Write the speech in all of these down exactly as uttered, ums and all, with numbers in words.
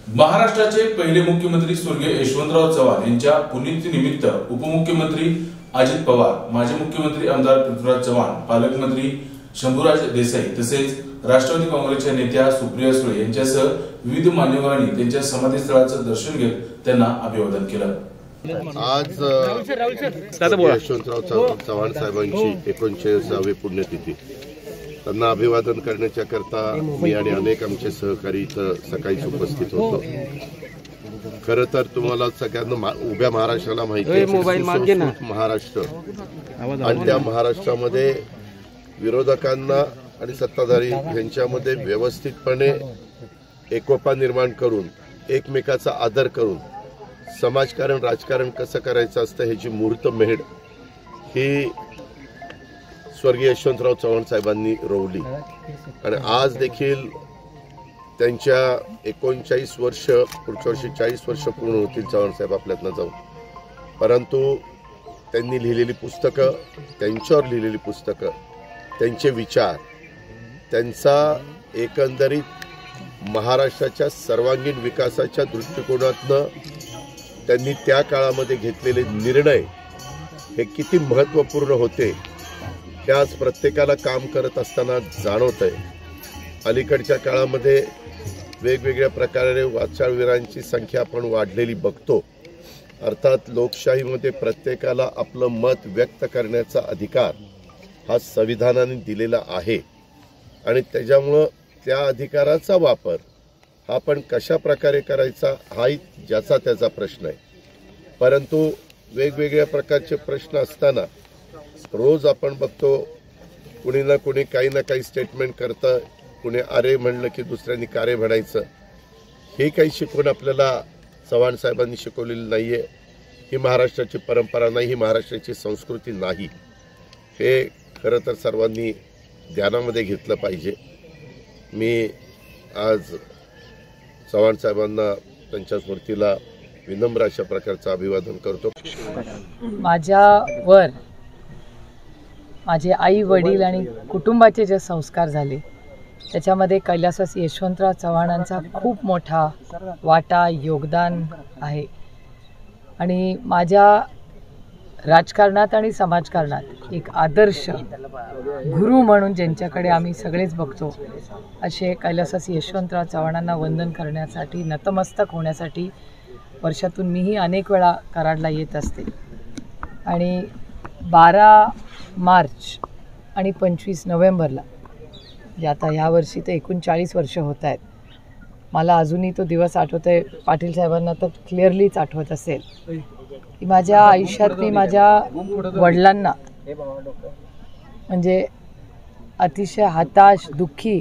महाराष्ट्राचे पहिले मुख्यमंत्री स्वर्गीय यशवंतराव चव्हाण यांच्या पुण्यतिथीनिमित्त उपमुख्यमंत्री अजित पवार, माजी मुख्यमंत्री आमदार पृथ्वीराज चव्हाण, पालकमंत्री शंभूराज देसाई तसेच राष्ट्रवादी काँग्रेसच्या नेत्या सुप्रिया सुळे यांच्यासह विविध मान्यवरांनी त्यांच्या समाधीस्थळाचं दर्शन घेत त्यांना अभिवादन केलं। आज यशवंतराव चव्हाण साहेबांची एकोणचाळीसावी पुण्यतिथी, त्यांना अभिवादन करण्याच्या करता मी आणि अनेक आमचे सहकारी इथं सकाळीच उपस्थित होतो। खरं तर तुम्हाला सगळ्यांना उभ्या महाराष्ट्राला माहिती आहे, महाराष्ट्र आणि त्या महाराष्ट्रामध्ये विरोधकांना आणि सत्ताधारी यांच्यामध्ये व्यवस्थितपणे एकोपा निर्माण करून एकमेकाचा आदर करून समाजकारण राजकारण कसं करायचं असतं ह्याची मूर्त मेढ ही स्वर्गीय यशवंतराव चव्हाण साहेबांनी रोवली। आणि आज देखील त्यांच्या एकोणचाळीस वर्ष पुढच्या वर्षी चाळीस वर्ष पूर्ण होतील चव्हाण साहेब आपल्यातनं जाऊन, परंतु त्यांनी लिहिलेली पुस्तकं, त्यांच्यावर लिहिलेली पुस्तकं, त्यांचे विचार, त्यांचा एकंदरीत महाराष्ट्राच्या सर्वांगीण विकासाच्या दृष्टिकोनातनं त्यांनी त्या काळामध्ये घेतलेले निर्णय हे किती महत्त्वपूर्ण होते हे आज प्रत्येकाला काम करत असताना जाणवतंय। अलीकडच्या काळामध्ये वेगवेगळ्या प्रकारे वाचाळवीरांची संख्या आपण वाढलेली बघतो। अर्थात लोकशाहीमध्ये प्रत्येकाला आपलं मत व्यक्त करण्याचा अधिकार हा संविधानाने दिलेला आहे आणि त्याच्यामुळं त्या अधिकाराचा वापर हा पण कशा प्रकारे करायचा हाही ज्याचा त्याचा प्रश्न आहे। परंतु वेगवेगळ्या प्रकारचे प्रश्न असताना रोज आपण बघतो कुणी ना कुणी काही ना काही स्टेटमेंट करतं, कुणी अरे म्हणलं की दुसऱ्यांनी कारे म्हणायचं। हे काही शिकवून आपल्याला चव्हाण साहेबांनी शिकवलेली नाही आहे। ही महाराष्ट्राची परंपरा नाही, ही महाराष्ट्राची संस्कृती नाही। हे खरं तर सर्वांनी ध्यानामध्ये घेतलं पाहिजे। मी आज चव्हाण साहेबांना त्यांच्या स्मृतीला विनम्र अशा प्रकारचं अभिवादन करतो। माझ्यावर माझे आई वडील आणि कुटुंबाचे जे संस्कार झाले त्याच्यामध्ये कैलासवासी यशवंतराव चव्हाणांचा खूप मोठा वाटा योगदान आहे। आणि माझ्या राजकारणात आणि समाजकारणात एक आदर्श गुरु म्हणून ज्यांच्याकडे आम्ही सगळेच बघतो असे कैलासवासी यशवंतराव चव्हाणांना वंदन करण्यासाठी, नतमस्तक होण्यासाठी वर्षातून मीही अनेक वेळा कराडला येत असते। आणि बारा मार्च आणि पंचवीस नोव्हेंबरला जे आता ह्यावर्षी तर एकोणचाळीस वर्ष होत आहेत, मला अजूनही तो दिवस आठवत आहे। पाटील साहेबांना तर क्लिअरलीच आठवत असेल की माझ्या आयुष्यात मी माझ्या वडिलांना म्हणजे अतिशय हताश, दुःखी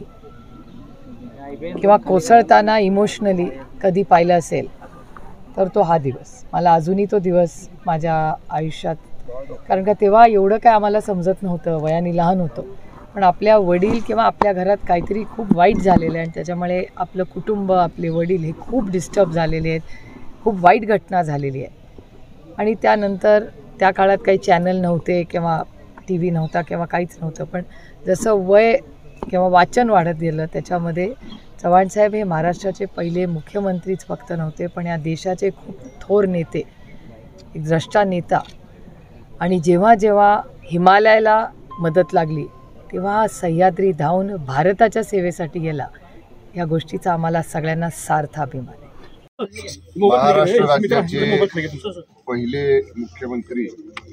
किंवा कोसळताना इमोशनली कधी पाहिलं असेल तर तो हा दिवस। मला अजूनही तो दिवस माझ्या आयुष्यात, कारण का तेव्हा एवढं काय आम्हाला समजत नव्हतं, वयाने लहान होतो, पण आपल्या वडील किंवा आपल्या घरात काहीतरी खूप वाईट झालेलं आहे आणि त्याच्यामुळे आपलं कुटुंब, आपले वडील हे खूप डिस्टर्ब झालेले आहेत, खूप वाईट घटना झालेली आहे। आणि त्यानंतर त्या काळात काही चॅनल नव्हते किंवा टी व्ही नव्हता किंवा काहीच नव्हतं, पण जसं वय किंवा वाचन वाढत गेलं त्याच्यामध्ये चव्हाणसाहेब हे महाराष्ट्राचे पहिले मुख्यमंत्रीच फक्त नव्हते, पण या देशाचे खूप थोर नेते, एक द्रष्टा नेता। आणि जेव्हा जेव्हा हिमालयाला मदत लागली तेव्हा सह्याद्री धावून भारताच्या सेवेसाठी गेला, या गोष्टीचा आम्हाला सगळ्यांना सार्थ अभिमान आहे। महाराष्ट्र राज्याचे पहिले मुख्यमंत्री,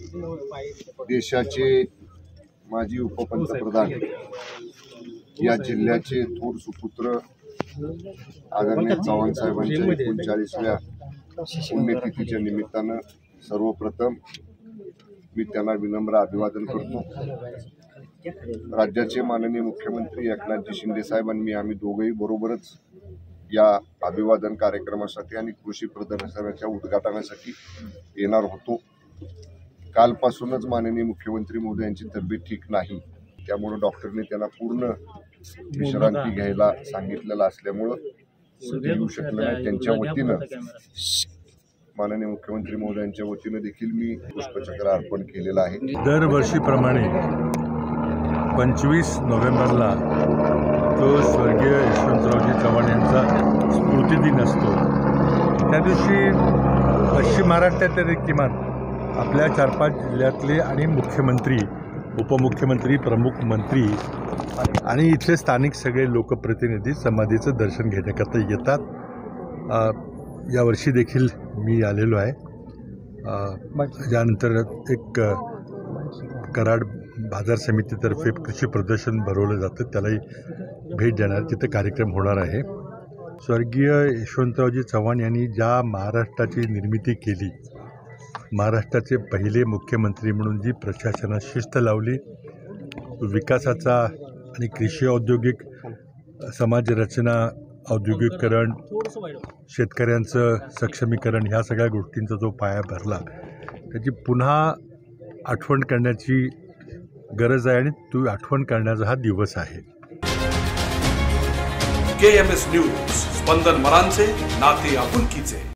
देशाचे माजी उपपंतप्रधान, या जिल्ह्याचे थोर सुपुत्र आदरणीय चव्हाण साहेबांच्या एकोणचाळीसव्या पुण्यतिथीच्या निमित्तानं सर्वप्रथम मी त्यांना विनम्र अभिवादन करतो। राज्याचे माननीय मुख्यमंत्री एकनाथजी शिंदे साहेब आणि मी आम्ही दोघेही बरोबरच या अभिवादन कार्यक्रमासाठी आणि कृषी प्रदर्शनाच्या उद्घाटनासाठी येणार होतो। कालपासूनच माननीय मुख्यमंत्री महोदय यांची तब्येत ठीक नाही, त्यामुळे डॉक्टरने त्यांना पूर्ण विश्रांती घ्यायला सांगितलेलं असल्यामुळं येऊ शकलं नाही। त्यांच्या वतीनं माननीय मुख्यमंत्री महोदयांच्या वतीनं देखील मी पुष्पचक्र अर्पण केलेलं आहे। दरवर्षीप्रमाणे पंचवीस नोव्हेंबरला तो स्वर्गीय यशवंतरावजी चव्हाण यांचा स्मृतिदिन असतो। त्या दिवशी पश्चिम महाराष्ट्रात तरी किमान आपल्या चार पाच जिल्ह्यातले आणि मुख्यमंत्री, उपमुख्यमंत्री, प्रमुख मंत्री आणि इथले स्थानिक सगळे लोकप्रतिनिधी समाधीचं दर्शन घेण्याकरता येतात। यावर्षी देखील मी आलेलो आहे। यानंतर एक कराड बाजार समितीतर्फे कृषी प्रदर्शन भरवलं जातं, त्यालाही भेट देणार, तिथं कार्यक्रम होणार आहे। स्वर्गीय यशवंतरावजी चव्हाण यांनी ज्या महाराष्ट्राची निर्मिती केली, महाराष्ट्राचे पहिले मुख्यमंत्री म्हणून जी प्रशासनात शिस्त लावली, विकासाचा आणि कृषी औद्योगिक समाजरचना, औद्योगिकरण, शेतकऱ्यांचं सक्षमीकरण, ह्या सगळ्या गोष्टींचा जो पाया भरला, त्याची पुन्हा आठवण करण्याची गरज आहे आणि ती आठवण करण्याचा हा दिवस आहे। के एम एस न्यूज, स्पंदन मरांचे, नाते आपुलकीचे।